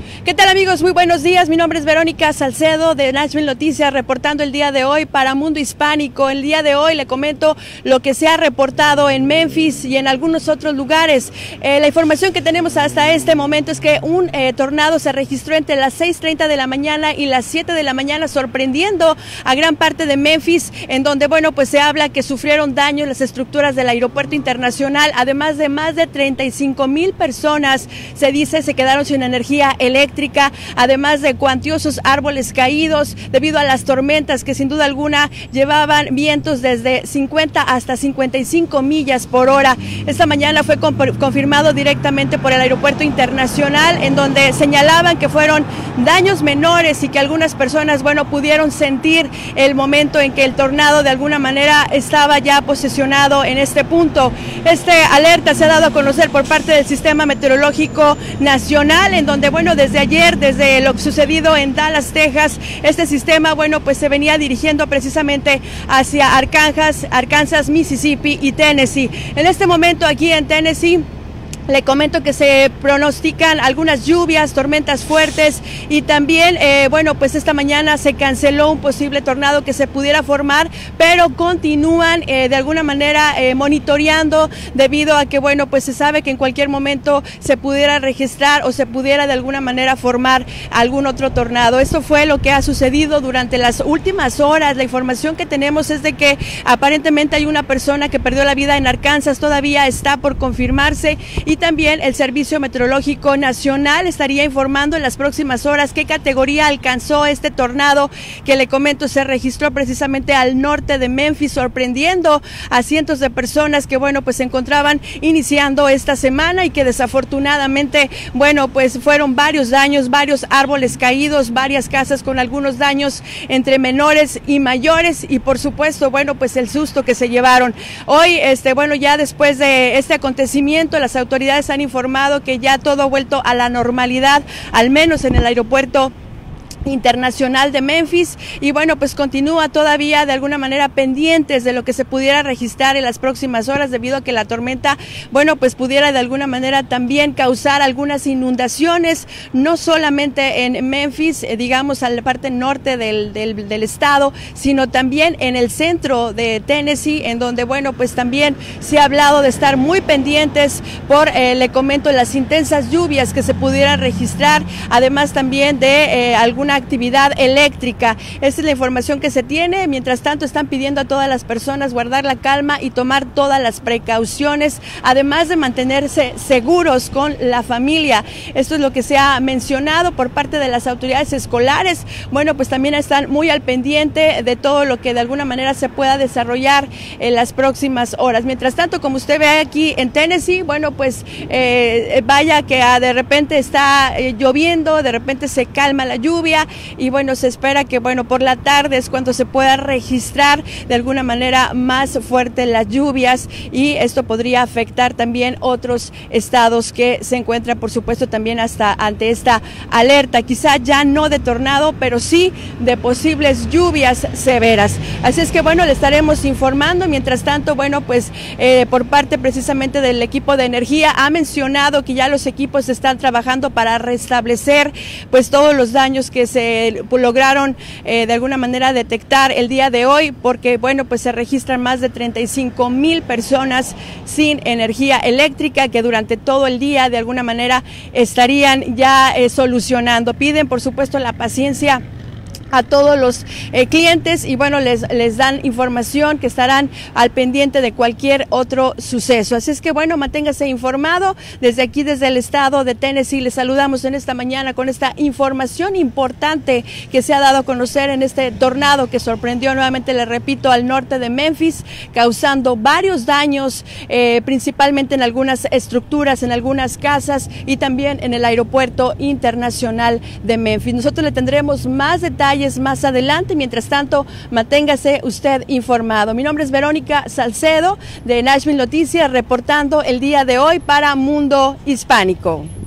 ¿Qué tal, amigos? Muy buenos días. Mi nombre es Verónica Salcedo de Nashville Noticias, reportando el día de hoy para Mundo Hispánico. El día de hoy le comento lo que se ha reportado en Memphis y en algunos otros lugares. La información que tenemos hasta este momento es que un tornado se registró entre las 6:30 de la mañana y las 7 de la mañana, sorprendiendo a gran parte de Memphis, en donde, bueno, pues se habla que sufrieron daños las estructuras del aeropuerto internacional, además de más de 35,000 personas, se dice, se quedaron sin energía eléctrica, además de cuantiosos árboles caídos debido a las tormentas que sin duda alguna llevaban vientos desde 50 hasta 55 millas por hora. Esta mañana fue confirmado directamente por el aeropuerto internacional, en donde señalaban que fueron daños menores y que algunas personas, bueno, pudieron sentir el momento en que el tornado de alguna manera estaba ya posesionado en este punto. Esta alerta se ha dado a conocer por parte del Sistema Meteorológico Nacional, en donde, bueno, desde ayer, desde lo sucedido en Dallas, Texas, este sistema, bueno, pues se venía dirigiendo precisamente hacia Arkansas, Mississippi y Tennessee. En este momento aquí en Tennessee, le comento que se pronostican algunas lluvias, tormentas fuertes y también, bueno, pues esta mañana se canceló un posible tornado que se pudiera formar, pero continúan de alguna manera monitoreando, debido a que, bueno, pues se sabe que en cualquier momento se pudiera registrar o se pudiera de alguna manera formar algún otro tornado. Esto fue lo que ha sucedido durante las últimas horas. La información que tenemos es de que aparentemente hay una persona que perdió la vida en Arkansas, todavía está por confirmarse, y también el Servicio Meteorológico Nacional estaría informando en las próximas horas qué categoría alcanzó este tornado que, le comento, se registró precisamente al norte de Memphis, sorprendiendo a cientos de personas que, bueno, pues se encontraban iniciando esta semana y que desafortunadamente, bueno, pues fueron varios daños, varios árboles caídos, varias casas con algunos daños entre menores y mayores y, por supuesto, bueno, pues el susto que se llevaron. Hoy, bueno, ya después de este acontecimiento, las autoridades han informado que ya todo ha vuelto a la normalidad, al menos en el aeropuerto internacional de Memphis, y bueno, pues continúa todavía de alguna manera pendientes de lo que se pudiera registrar en las próximas horas, debido a que la tormenta, bueno, pues pudiera de alguna manera también causar algunas inundaciones, no solamente en Memphis, digamos a la parte norte del estado, sino también en el centro de Tennessee, en donde, bueno, pues también se ha hablado de estar muy pendientes por, le comento, las intensas lluvias que se pudieran registrar, además también de alguna actividad eléctrica. Esta es la información que se tiene. Mientras tanto, están pidiendo a todas las personas guardar la calma y tomar todas las precauciones, además de mantenerse seguros con la familia. Esto es lo que se ha mencionado por parte de las autoridades escolares. Bueno, pues también están muy al pendiente de todo lo que de alguna manera se pueda desarrollar en las próximas horas. Mientras tanto, como usted ve aquí en Tennessee, bueno, pues vaya que de repente está lloviendo, de repente se calma la lluvia, y bueno, se espera que, bueno, por la tarde es cuando se pueda registrar de alguna manera más fuerte las lluvias, y esto podría afectar también otros estados que se encuentran, por supuesto, también hasta ante esta alerta, quizá ya no de tornado, pero sí de posibles lluvias severas. Así es que, bueno, le estaremos informando. Mientras tanto, bueno, pues por parte precisamente del equipo de energía ha mencionado que ya los equipos están trabajando para restablecer pues todos los daños que se lograron de alguna manera detectar el día de hoy, porque, bueno, pues se registran más de 35,000 personas sin energía eléctrica, que durante todo el día de alguna manera estarían ya solucionando. Piden, por supuesto, la paciencia a todos los clientes, y bueno, les dan información que estarán al pendiente de cualquier otro suceso. Así es que, bueno, manténgase informado. Desde aquí, desde el estado de Tennessee, les saludamos en esta mañana con esta información importante que se ha dado a conocer en este tornado que sorprendió nuevamente, le repito, al norte de Memphis, causando varios daños, principalmente en algunas estructuras, en algunas casas y también en el aeropuerto internacional de Memphis. Nosotros le tendremos más detalles más adelante. Mientras tanto, manténgase usted informado. Mi nombre es Verónica Salcedo de Nashville Noticias, reportando el día de hoy para Mundo Hispánico.